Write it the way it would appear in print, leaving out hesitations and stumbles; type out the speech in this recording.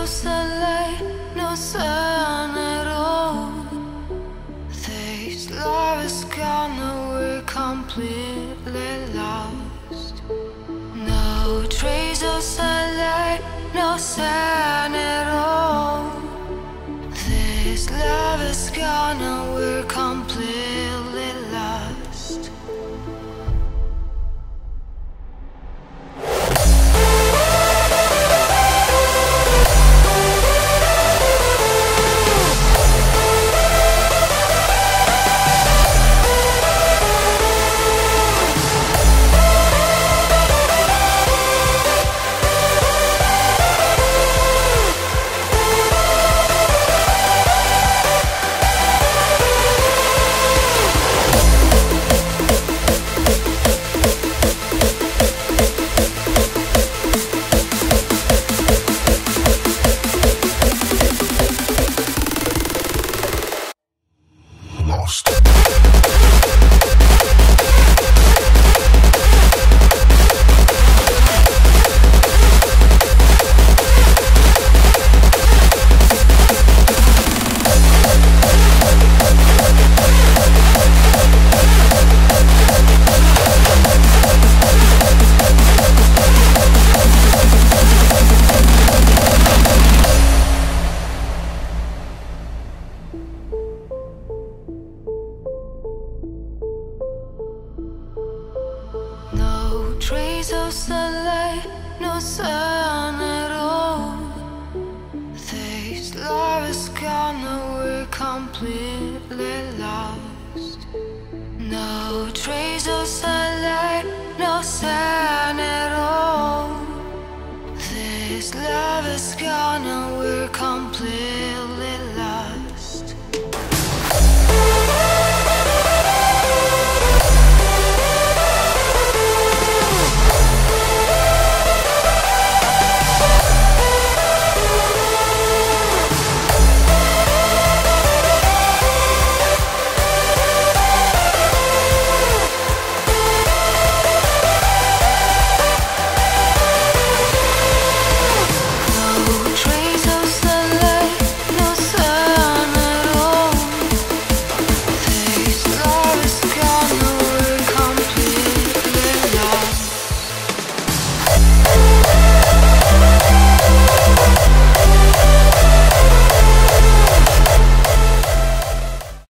sunlight, no sun at all. This love is gone, now we're completely lost. No trace of sunlight, no sun at all. This love is gone, now we're completely lost. Trace of sunlight, no sun at all. This love is gone, now we're completely lost. No trace of sunlight, no sun at all. This love is gone, now we're completely